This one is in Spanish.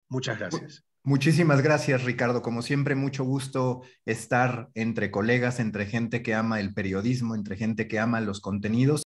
Muchas gracias. Muchísimas gracias, Ricardo. Como siempre, mucho gusto estar entre colegas, entre gente que ama el periodismo, entre gente que ama los contenidos.